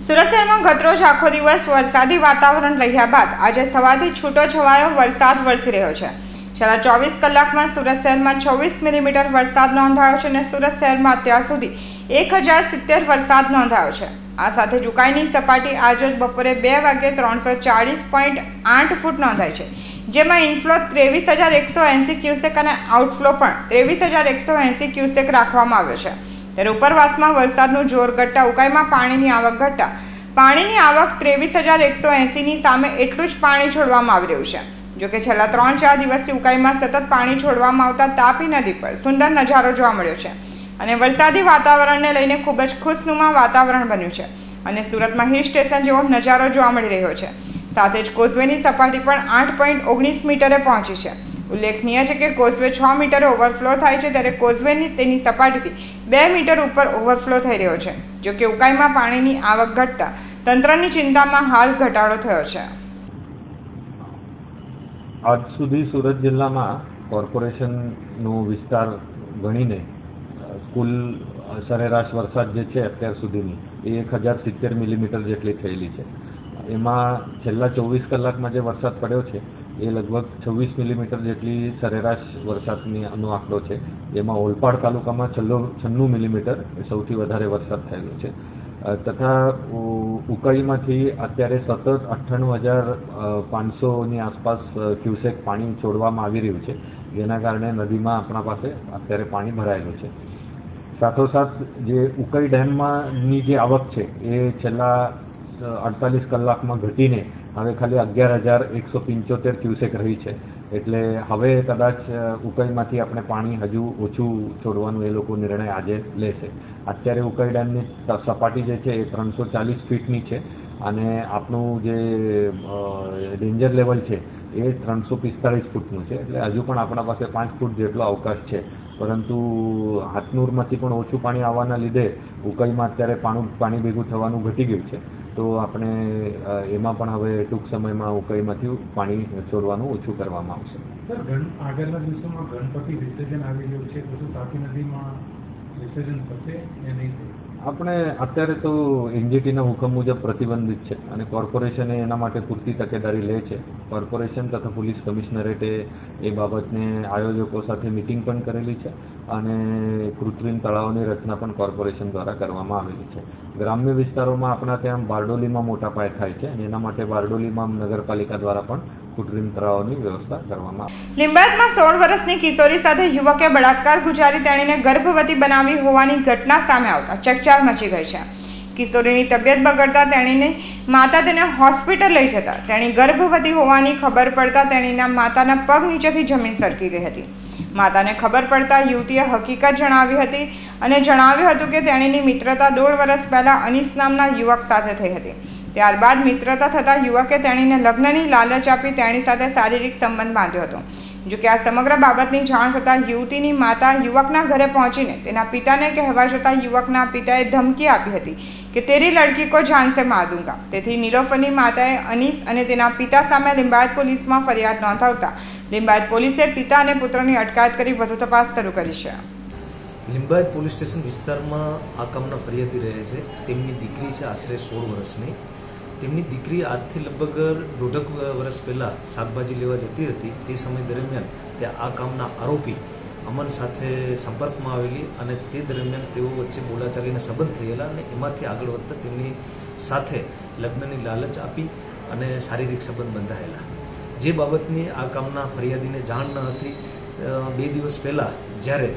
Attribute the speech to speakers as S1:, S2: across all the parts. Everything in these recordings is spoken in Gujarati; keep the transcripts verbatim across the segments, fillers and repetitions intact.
S1: સુરત શહેરમાં ગતરોજ આખો દિવસ વરસાદી વાતાવરણ રહ્યા બાદ આજે સવારથી છૂટોછવાયો વરસાદ વરસી રહ્યો છે। છેલ્લા ચોવીસ કલાકમાં સુરત શહેરમાં છવ્વીસ મિલીમીટર વરસાદ નોંધાયો છે અને સુરત શહેરમાં અત્યાર સુધી એક હજાર સિત્તેર વરસાદ નોંધાયો છે। આ સાથે જ ઉકાઈની સપાટી આજે બપોરે બે વાગે ત્રણસો ચાળીસ પોઈન્ટ આઠ ફૂટ નોંધાઈ છે, જેમાં ઇનફ્લો ત્રેવીસ હજાર એકસો એંસી ક્યુસેક અને આઉટફ્લો પણ ત્રેવીસ હજાર એકસો એંસી ક્યુસેક રાખવામાં આવ્યો છે। ત્યારે ઉપરવાસમાં વરસાદનું જોર ઘટતા ઉકાઈમાં પાણીની આવક ઘટતા પાણીની આવક ત્રેવીસ હજાર એકસો એંસીની સામે એટલું જ પાણી છોડવામાં આવી રહ્યું છે। જોકે છેલ્લા ત્રણ ચાર દિવસથી ઉકાઈમાં સતત પાણી છોડવામાં આવતા તાપી નદી પર સુંદર નજારો જોવા મળ્યો છે અને વરસાદી વાતાવરણને લઈને ખૂબ જ ખુશનુમા વાતાવરણ બન્યું છે અને સુરતમાં હિલ સ્ટેશન જેવો નજારો જોવા મળી રહ્યો છે। સાથે જ કોઝવેની સપાટી પણ આઠ પોઈન્ટ ઓગણીસ મીટરે પહોંચી છે। ઉલ્લેખનીય છે કે કોઝવે છ મીટરે ઓવરફ્લો થાય છે, ત્યારે કોઝવેની તેની સપાટીથી બે મીટર ઉપર ઓવરફ્લો થઈ રહ્યો છે। જોકે ઉકાઈમાં પાણીની આવક ઘટતા તંત્રની ચિંતામાં હાલ ઘટાડો થયો છે।
S2: આજ સુધી સુરત જિલ્લામાં કોર્પોરેશનનો વિસ્તાર ગણીને કુલ સરેરાશ વરસાદ જે છે અત્યાર સુધીની એ એક હજાર સિત્તેર મિલીમીટર જેટલી થયેલી છે। એમાં છેલ્લા ચોવીસ કલાકમાં જે વરસાદ પડ્યો છે એ લગભગ છવ્વીસ મિલીમીટર જેટલી સરેરાશ વરસાદની નો આંકડો છે। એમાં ઓલપાડ તાલુકામાં છલ્લો છન્નું મિલીમીટર સૌથી વધારે વરસાદ થયેલો છે તથા ઉકાઈમાંથી અત્યારે સતત અઠ્ઠાણું હજાર પાંચસોની આસપાસ ક્યુસેક પાણી છોડવામાં આવી રહ્યું છે, જેના કારણે નદીમાં આપણા પાસે અત્યારે પાણી ભરાયેલું છે। સાથોસાથ જે ઉકાઈ ડેમમાંની જે આવક છે એ છેલ્લા અડતાલીસ કલાકમાં ઘટીને હવે ખાલી અગિયાર હજાર એકસો પંચોતેર ક્યુસેક રહી છે। એટલે હવે કદાચ ઉકાઈમાંથી આપણે પાણી હજુ ઓછું છોડવાનું એ લોકો નિર્ણય આજે લેશે। અત્યારે ઉકાઈ ડેમની સપાટી જે છે એ ત્રણસો ચાલીસ ફીટની છે અને આપણું જે ડેન્જર લેવલ છે એ ત્રણસો પિસ્તાળીસ ફૂટનું છે। એટલે હજુ પણ આપણા પાસે પાંચ ફૂટ જેટલો અવકાશ છે, પરંતુ હાથનુરમાંથી પણ ઓછું પાણી આવવાના લીધે ઉકાઈમાં અત્યારે પાણી પાણી ભેગું થવાનું ઘટી ગયું છે। તો આપણે એમાં પણ હવે ટૂંક સમયમાં ઉકાઈમાંથી પાણી છોડવાનું ઓછું કરવામાં આવશે।
S3: સર, આગળના દિવસોમાં ગણપતિ વિસર્જન આવી રહ્યું છે, બધું તાપી નદીમાં વિસર્જન થશે કે નહીં?
S2: આપણે અત્યારે તો એનજીટીના હુકમ મુજબ પ્રતિબંધિત છે અને કોર્પોરેશને એના માટે પૂરતી તકેદારી લે છે। કોર્પોરેશન તથા પોલીસ કમિશનરેટે એ બાબતને આયોજકો સાથે મિટિંગ પણ કરેલી છે અને કૃત્રિમ તળાવની રચના પણ કોર્પોરેશન દ્વારા કરવામાં આવેલી છે। ગ્રામ્ય વિસ્તારોમાં આપણા ત્યાં બારડોલીમાં મોટા પાયે થાય છે અને એના માટે બારડોલીમાં નગરપાલિકા દ્વારા પણ કૃત્રિમ તળાવની વ્યવસ્થા કરવામાં આવે।
S1: લીંબાયતમાં સોળ વર્ષની કિશોરી સાથે યુવકે બળાત્કાર ગુજારી તેણીને ગર્ભવતી બનાવી હોવાની ઘટના સામે આવતા ચકચાર મચી ગઈ છે। કિશોરીની તબિયત બગડતા તેણીને માતા તેને હોસ્પિટલ લઈ જતા તેણી ગર્ભવતી હોવાની ખબર પડતા તેણીના માતાના પગ નીચેથી જમીન સરકી ગઈ હતી। માતાને ખબર પડતા યુવતીએ હકીકત જણાવી હતી અને જણાવ્યું હતું કે તેણીની મિત્રતા દોઢ વર્ષ પહેલા અનીસ નામના યુવક સાથે થઈ હતી। ત્યારબાદ મિત્રતા થતાં યુવકે તેણીને લગ્નની લાલચ આપી તેણી સાથે શારીરિક સંબંધ બાંધ્યો હતો। જોકે આ સમગ્ર બાબતની જાણ થતાં યુવતીની માતા યુવકના ઘરે પહોંચીને તેના પિતાને કહેવા જતાં યુવકના પિતાએ ધમકી આપી હતી કે તેરી લડકી કો જાન સે માર દૂંગા। તેથી નીલોફરની માતાએ અનીસ અને તેના પિતા સામે લીંબાયત પોલીસમાં ફરિયાદ નોંધાવતા લીંબાયત પોલીસે પિતા અને પુત્રની અટકાયત કરી વધુ તપાસ શરૂ કરી છે।
S4: લીંબાયત પોલીસ સ્ટેશન વિસ્તારમાં આ કામના ફરિયાદી રહે છે, તેમની દીકરી છે આશરે સોળ વર્ષની। તેમની દીકરી આજથી લગભગ દોઢક વર્ષ પહેલાં શાકભાજી લેવા જતી હતી। તે સમય દરમિયાન ત્યાં આ કામના આરોપી અમન સાથે સંપર્કમાં આવેલી અને તે દરમિયાન તેઓ વચ્ચે બોલાચાલીના સંબંધ થયેલા અને એમાંથી આગળ વધતા તેમની સાથે લગ્નની લાલચ આપી અને શારીરિક સંબંધ બંધાયેલા। જે બાબતની આ કામના ફરિયાદીને જાણ ન હતી। બે દિવસ પહેલાં જ્યારે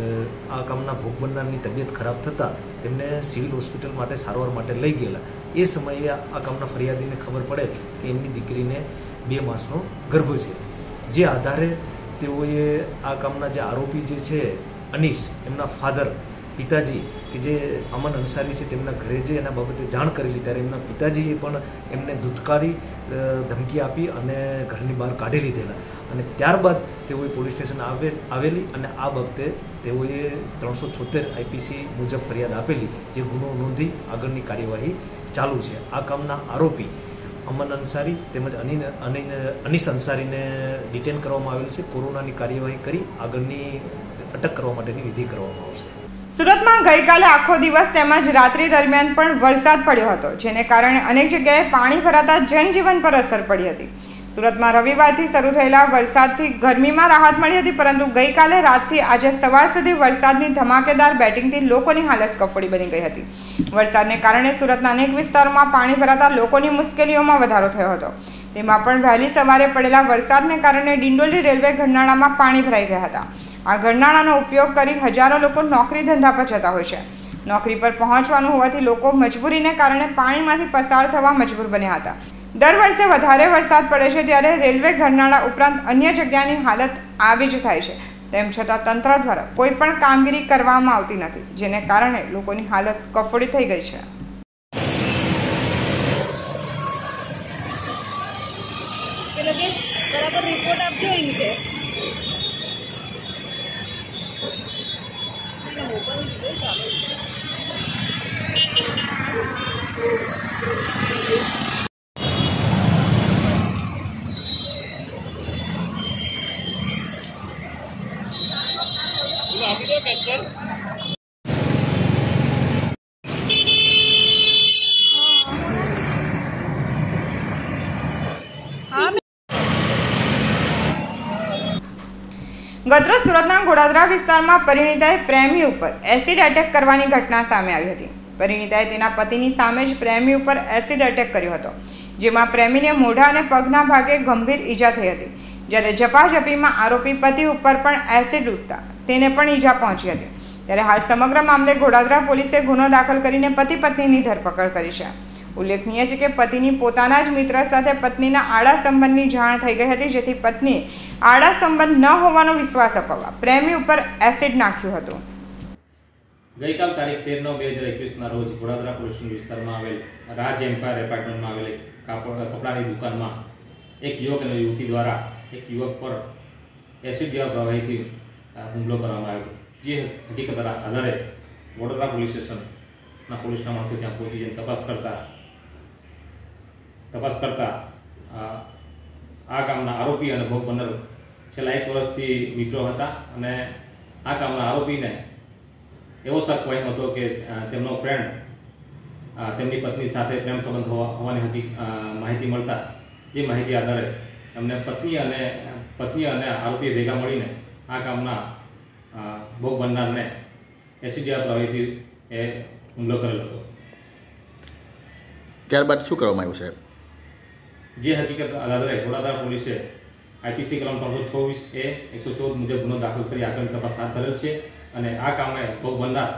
S4: આ કામના ભોગ બનનારની તબિયત ખરાબ થતાં તેમને સિવિલ હોસ્પિટલ માટે સારવાર માટે લઈ ગયેલા। એ સમયે આ કામના ફરિયાદીને ખબર પડે કે એમની દીકરીને બે માસનો ગર્ભ છે, જે આધારે તેઓએ આ કામના જે આરોપી જે છે અનીસ, એમના ફાધર પિતાજી કે જે અમન અંસારી છે તેમના ઘરે જે એના બાબતે જાણ કરેલી ત્યારે એમના પિતાજીએ પણ એમને ધૂતકારી ધમકી આપી અને ઘરની બહાર કાઢી લીધેલા અને ત્યારબાદ તેઓએ પોલીસ સ્ટેશન આવે આવેલી અને આ બાબતે તેઓએ ત્રણસો છોતેર આઈપીસી મુજબ ફરિયાદ આપેલી, જે ગુનો નોંધી આગળની કાર્યવાહી ચાલુ છે। આ કામના આરોપી અમન અંસારી તેમજ અનિન અનીસ અંસારીને ડિટેન કરવામાં આવેલ છે। કોરોનાની કાર્યવાહી કરી આગળની અટક કરવા માટેની વિધિ કરવામાં આવશે।
S1: સુરતમાં ગઈકાલે આખો દિવસ તેમજ રાત્રિ દરમિયાન પણ વરસાદ પડ્યો હતો, જેને કારણે અનેક જગ્યાએ પાણી ભરાતા જનજીવન પર અસર પડી હતી. સુરતમાં રવિવારથી શરૂ થયેલા વરસાદથી ગરમીમાં રાહત મળી હતી, પરંતુ ગઈકાલે રાતથી આજે સવાર સુધી વરસાદની ધમાકેદાર બેટિંગથી લોકોની હાલત કફોડી બની ગઈ હતી. વરસાદને કારણે સુરતના અનેક વિસ્તારોમાં પાણી ભરાતા લોકોની મુશ્કેલીઓમાં વધારો થયો હતો. તેમાં પણ વહેલી સવારે પડેલા વરસાદને કારણે ડિંડોલી રેલવે ગરનાળામાં પાણી ભરાઈ ગયા હતા. આ ગરનાળાનો ઉપયોગ કરી હજારો લોકો નોકરી ધંધા પર જતા હોય છે. નોકરી પર પહોંચવાનું હોવાથી લોકો મજબૂરીને કારણે પાણીમાંથી પસાર થવા મજબૂર બન્યા હતા. દર વર્ષે વધારે વરસાદ પડે છે ત્યારે રેલવે ગરનાળા ઉપરાંત અન્ય જગ્યાની હાલત આવી જ થાય છે. તેમ છતાં તંત્ર દ્વારા કોઈ પણ કામગીરી કરવામાં આવતી નથી, જેને કારણે લોકોની હાલત કફોડી થઈ ગઈ છે.
S5: બરાબર રિપોર્ટ આપજો અહીં છે.
S1: ગતરોજ સુરતના ગોડાદરા વિસ્તારમાં પરિણીતાએ પ્રેમી ઉપર એસિડ એટેક કરવાની ઘટના સામે આવી હતી. પરિણીતાએ તેના પતિની સામે જ પ્રેમી ઉપર એસિડ એટેક કર્યો હતો, જેમાં પ્રેમીને મોઢા અને પગના ભાગે ગંભીર ઈજા થઈ હતી. જ્યારે ઝપાઝપીમાં આરોપી પતિ ઉપર પણ એસિડ ઉડતા તેને પણ ઈજા પહોંચી હતી. ત્યારે હાલ સમગ્ર મામલે ગોડાદરા પોલીસે ગુનો દાખલ કરીને પતિ પત્નીની ધરપકડ કરી છે. ઉલ્લેખનીય છે કે પતિની પોતાના જ મિત્ર સાથે પત્નીના આડા સંબંધની જાણ થઈ ગઈ હતી, જેથી પત્નીએ આડા સંબંધ ન હોવાનો વિશ્વાસ અપાવવા પ્રેમી ઉપર એસિડ નાખ્યું હતું.
S6: ગઈકાલ તારીખ તેર નવ બે હજાર એકવીસના રોજ ગોડાદરા પોલીસ વિસ્તારમાં આવેલ રાજ એમ્પાયર એપાર્ટમેન્ટમાં આવેલ કાપડ કપડાની દુકાનમાં એક યુવક અને યુવતી દ્વારા એક યુવક પર એસિડ જેવા પ્રવાહીથી હુમલો કરવામાં આવ્યો. જે હકીકત આધારે વડોદરા પોલીસ સ્ટેશનના પોલીસના માણસો ત્યાં પહોંચી જઈને તપાસ કરતા તપાસ કરતા આ કામના આરોપી અને ભોગ બનનાર છેલ્લા એક વર્ષથી મિત્રો હતા અને આ કામના આરોપીને એવો શક વહેમ હતો કે તેમનો ફ્રેન્ડ તેમની પત્ની સાથે પ્રેમ સંબંધ હોવાની હતી માહિતી મળતા જે માહિતી આધારે એમને પત્ની અને પત્ની અને આરોપી ભેગા મળીને આ કામના ભોગ બનનારને એસિડ જેવા પ્રવાહીથી એ હુમલો કરેલો હતો.
S7: ત્યારબાદ શું કરવામાં આવ્યું સાહેબ?
S6: જે હકીકત આધારે ગોડાદરા પોલીસે આઈપીસી કલમ ત્રણસો ચોવીસ એ એકસો ચૌદ મુજબ ગુનો દાખલ કરી આગળની તપાસ હાથ ધરેલ છે અને આ કામે ભોગ બનનાર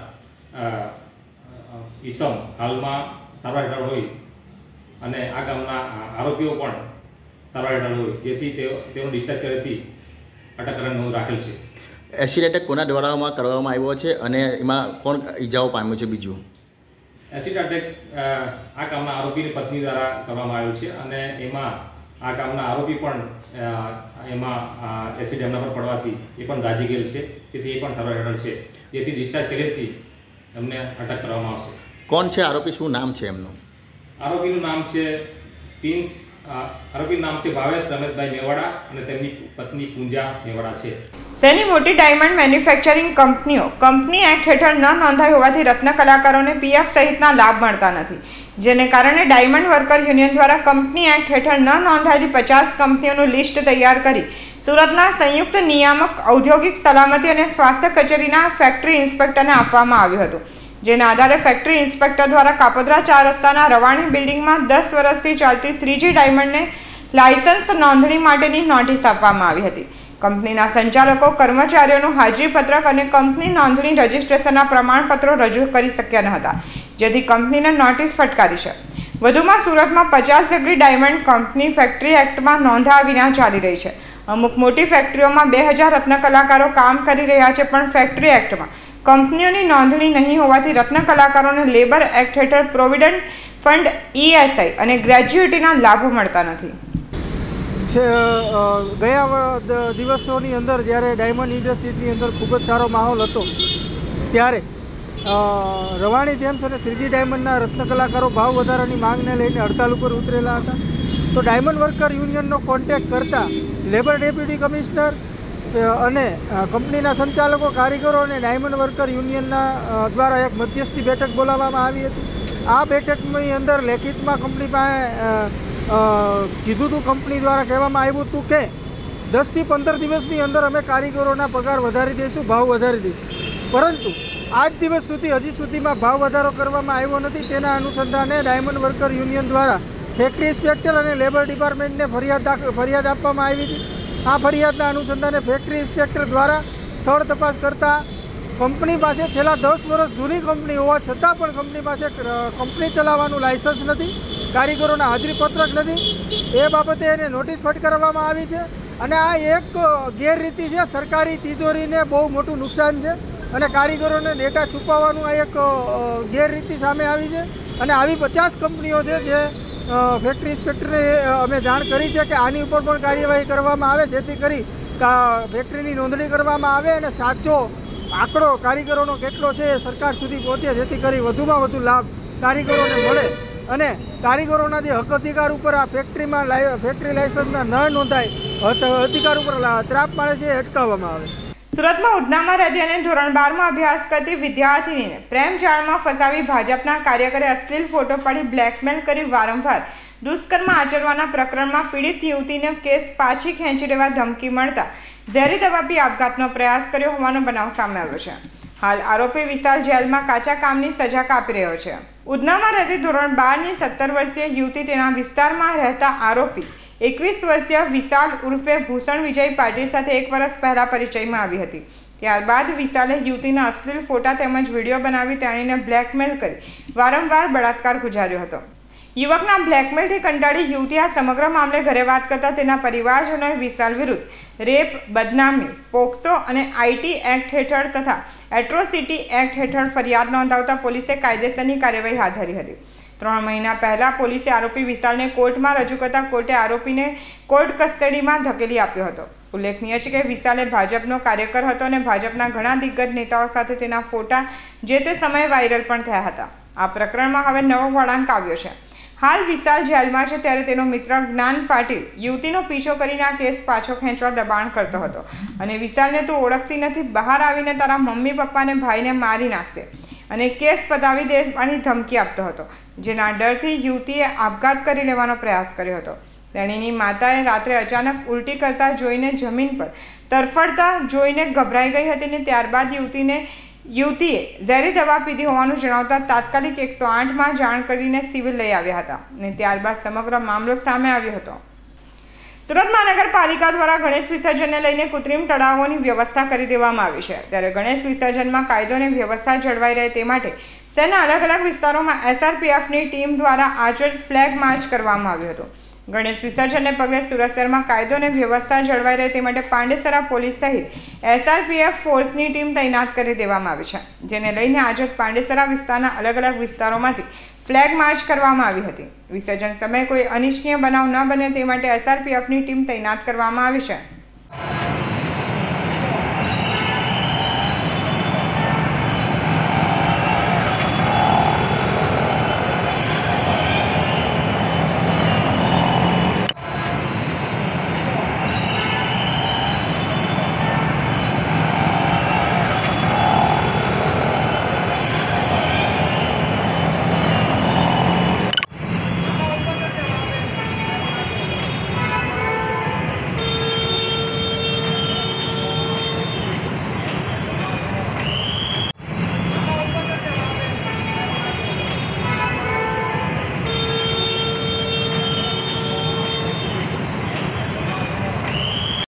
S6: ઈસમ હાલમાં સારવાર હેઠળ હોય અને આ કામના આરોપીઓ પણ સારવાર હેઠળ હોય, જેથી તેઓ તેનો ડિસ્ચાર્જ કર્યાથી અટક કરવાની નોંધ રાખેલ છે.
S7: એસિડ એટેક કોના દ્વારામાં કરવામાં આવ્યો છે અને એમાં કોણ ઈજાઓ પામ્યું છે? બીજું
S6: એસિડ એટેક આ કામના આરોપીની પત્ની દ્વારા કરવામાં આવ્યો છે અને એમાં આ કામના આરોપી પણ એમાં એસિડ એમના પર પડવાથી એ પણ દાઝી ગયેલ છે, તેથી એ પણ સારવાર હેઠળ છે, જેથી ડિસ્ચાર્જ કર્યાથી એમને અટક કરવામાં આવશે.
S7: કોણ છે આરોપી? શું નામ છે એમનું?
S6: આરોપીનું નામ છે પિન્સ આરોપીનું નામ છે ભાવેશ રમેશભાઈ મેવાડા અને તેમની પત્ની પૂંજા મેવાડા છે.
S1: શહેરની મોટી ડાયમંડ મેન્યુફેક્ચરિંગ કંપનીઓ કંપની એક્ટ હેઠળ ન નોંધાઈ હોવાથી રત્ન કલાકારોને પીએફ સહિતના લાભ મળતા નથી, જેને કારણે ડાયમંડ વર્કર યુનિયન દ્વારા કંપની એક્ટ હેઠળ ન નોંધાયેલી પચાસ કંપનીઓનું લિસ્ટ તૈયાર કરી સુરતના સંયુક્ત નિયામક ઔદ્યોગિક સલામતી અને સ્વાસ્થ્ય કચેરીના ફેક્ટરી ઇન્સ્પેક્ટરને આપવામાં આવ્યું હતું. જેના આધારે ફેક્ટરી ઇન્સ્પેક્ટર દ્વારા કાપોદ્રા ચાર રસ્તાના રવાણી બિલ્ડિંગમાં દસ વર્ષથી ચાલતી શ્રીજી ડાયમંડને લાયસન્સ નોંધણી માટેની નોટિસ આપવામાં આવી હતી. કંપનીના સંચાલકો કર્મચારીઓનું હાજરીપત્રક અને કંપની નોંધણી રજિસ્ટ્રેશનના પ્રમાણપત્રો રજૂ કરી શક્યા ન હતા, જેથી કંપનીને નોટિસ ફટકારી છે. વધુમાં સુરતમાં પચાસ જેટલી ડાયમંડ કંપની ફેક્ટરી એક્ટમાં નોંધાયા વિના ચાલી રહી છે. અમુક મોટી ફેક્ટરીઓમાં બે હજાર રત્ન કલાકારો કામ કરી રહ્યા છે, પણ ફેક્ટરી એક્ટમાં કંપનીઓની નોંધણી નહીં હોવાથી રત્ન કલાકારોને લેબર એક્ટ હેઠળ પ્રોવિડન્ટ ફંડ, ઈએસઆઈ અને ગ્રેજ્યુઇટીના લાભો મળતા નથી.
S8: ગયા દિવસોની અંદર જ્યારે ડાયમંડ ઇન્ડસ્ટ્રીઝની અંદર ખૂબ જ સારો માહોલ હતો, ત્યારે રવાણી જેમ્સ અને શ્રીજી ડાયમંડના રત્ન કલાકારો ભાવ વધારાની માંગને લઈને હડતાલ ઉપર ઉતરેલા હતા. તો ડાયમંડ વર્કર યુનિયનનો કોન્ટેક્ટ કરતા લેબર ડેપ્યુટી કમિશનર અને કંપનીના સંચાલકો, કારીગરો અને ડાયમંડ વર્કર યુનિયનના દ્વારા એક મધ્યસ્થી બેઠક બોલાવવામાં આવી હતી. આ બેઠકની અંદર લેખિતમાં કંપની પાસે કીધું હતું, કંપની દ્વારા કહેવામાં આવ્યું હતું કે દસથી પંદર દિવસની અંદર અમે કારીગરોના પગાર વધારી દઈશું, ભાવ વધારી દઈશું. પરંતુ આજ દિવસ સુધી હજી સુધીમાં ભાવ વધારો કરવામાં આવ્યો નથી. તેના અનુસંધાને ડાયમંડ વર્કર યુનિયન દ્વારા ફેક્ટરી ઇન્સ્પેક્ટર અને લેબર ડિપાર્ટમેન્ટને ફરિયાદ ફરિયાદ આપવામાં આવી હતી. આ ફરિયાદના અનુસંધાને ફેક્ટરી ઇન્સ્પેક્ટર દ્વારા સ્થળ તપાસ કરતાં કંપની પાસે છેલ્લા દસ વર્ષ જૂની કંપની હોવા છતાં પણ કંપની પાસે કંપની ચલાવવાનું લાયસન્સ નથી, કારીગરોના હાજરીપત્રક નથી. એ બાબતે એને નોટિસ ફટકારવામાં આવી છે અને આ એક ગેરરીતિ છે. સરકારી તિજોરીને બહુ મોટું નુકસાન છે અને કારીગરોને ડેટા છુપાવવાનું આ એક ગેરરીતિ સામે આવી છે. અને આવી પચાસ કંપનીઓ છે જે ફેક્ટરી ઇન્સ્પેક્ટરને અમે જાણ કરી છે કે આની ઉપર પણ કાર્યવાહી કરવામાં આવે, જેથી કરી ફેક્ટરીની નોંધણી કરવામાં આવે અને સાચો આંકડો કારીગરોનો કેટલો છે એ સરકાર સુધી પહોંચે, જેથી કરી વધુમાં વધુ લાભ કારીગરોને મળે અને કારીગરોના જે હક અધિકાર ઉપર આ ફેક્ટરીમાં ફેક્ટરી લાયસન્સના ન નોંધાય અધિકાર ઉપર ત્રાપ પાડે છે એ અટકાવવામાં આવે.
S1: સુરતમાં ઉધનામાં રહેતી અને ધોરણ બારમાં અભ્યાસ કરતી વિદ્યાર્થીનીને પ્રેમ જાળમાં ફસાવી ભાજપના કાર્યકરે અશ્લીલ ફોટો પાડી બ્લેકમેલ કરી વારંવાર દુષ્કર્મ આચરવાના પ્રકરણમાં પીડિત યુવતીને કેસ પાછી ખેંચી લેવા ધમકી મળતા ઝેરી દવા પી આપઘાતનો પ્રયાસ કર્યો હોવાનો બનાવ સામે આવ્યો છે. હાલ આરોપી વિશાલ જેલમાં કાચા કામની સજા કાપી રહ્યો છે. ઉધનામાં રહેતી ધોરણ બારની સત્તર વર્ષીય યુવતી તેના વિસ્તારમાં રહેતા આરોપી એકવીસ વર્ષીય વિશાલ ઉર્ફે ભૂષણ વિજય પાટીલ સાથે એક વર્ષ પહેલા પરિચયમાં આવી હતી. ત્યારબાદ વિશાલે યુવતીના અશ્લીલ ફોટા તેમજ વિડીયો બનાવી તેણીને બ્લેકમેલ કરી વારંવાર બળાત્કાર ગુજાર્યો હતો. યુવકના બ્લેકમેલથી કંટાળી યુવતી આ સમગ્ર મામલે ઘરે વાત કરતા તેના પરિવારજનોએ વિશાલ વિરુદ્ધ રેપ, બદનામી, પોક્સો અને આઈટી એક્ટ હેઠળ તથા એટ્રોસિટી એક્ટ હેઠળ ફરિયાદ નોંધાવતા પોલીસે કાયદેસરની કાર્યવાહી હાથ ધરી હતી. ત્રણ મહિના પહેલા પોલીસે આરોપી વિશાલને કોર્ટમાં રજૂ કરતા કોર્ટે આરોપીને કોર્ટ કસ્ટડીમાં ધકેલી આપ્યો હતો. ઉલ્લેખનીય છે કે વિશાલે ભાજપનો કાર્યકર હતો અને ભાજપના ઘણા દિગ્ગજ નેતાઓ સાથે તેના ફોટા જે તે સમયે વાયરલ પણ થયા હતા. આ પ્રકરણમાં હવે નવો વળાંક આવ્યો છે. હાલ વિશાલ જેલમાં છે ત્યારે તેનો મિત્ર જ્ઞાન પાટીલ યુવતીનો પીછો કરીને આ કેસ પાછો ખેંચવા દબાણ કરતો હતો અને વિશાલને તું ઓળખતી નથી, બહાર આવીને તારા મમ્મી પપ્પાને ભાઈને મારી નાખશે અને કેસ પતાવી દેવાની ધમકી આપતો હતો, જેના ડરથી યુવતીએ આપઘાત કરી લેવાનો પ્રયાસ કર્યો હતો. તેણીની માતાએ રાત્રે અચાનક ઉલટી કરતા જોઈને જમીન પર તરફડતા જોઈને ગભરાઈ ગઈ હતી અને ત્યારબાદ યુવતીને યુવતીએ ઝેરી દવા પીધી હોવાનું જણાવતા તાત્કાલિક એકસો આઠમાં જાણ કરીને સિવિલ લઈ આવ્યા હતા અને ત્યારબાદ સમગ્ર મામલો સામે આવ્યો હતો. સુરત મહાનગરપાલિકા દ્વારા ગણેશ વિસર્જનને લઈને કૃત્રિમ તળાવોની વ્યવસ્થા કરી દેવામાં આવી છે. ત્યારે ગણેશ વિસર્જનમાં કાયદો અને વ્યવસ્થા જળવાઈ રહે તે માટે શહેરના અલગ અલગ વિસ્તારોમાં એસઆરપીએફની ટીમ દ્વારા આજરોજ ફ્લેગ માર્ચ કરવામાં આવ્યું હતું. ગણેશ વિસર્જનને પગલે સુરત શહેરમાં કાયદો અને વ્યવસ્થા જળવાઈ રહે તે માટે પાંડેસરા પોલીસ સહિત એસઆરપીએફ ફોર્સની ટીમ તૈનાત કરી દેવામાં આવી છે, જેને લઈને આજે પાંડેસરા વિસ્તારના અલગ અલગ વિસ્તારોમાંથી ફ્લેગ માર્ચ કરવામાં આવી હતી. વિસર્જન સમયે કોઈ અનિચ્છનીય બનાવ ન બને તે માટે એસઆરપીએફની ટીમ તૈનાત કરવામાં આવી છે.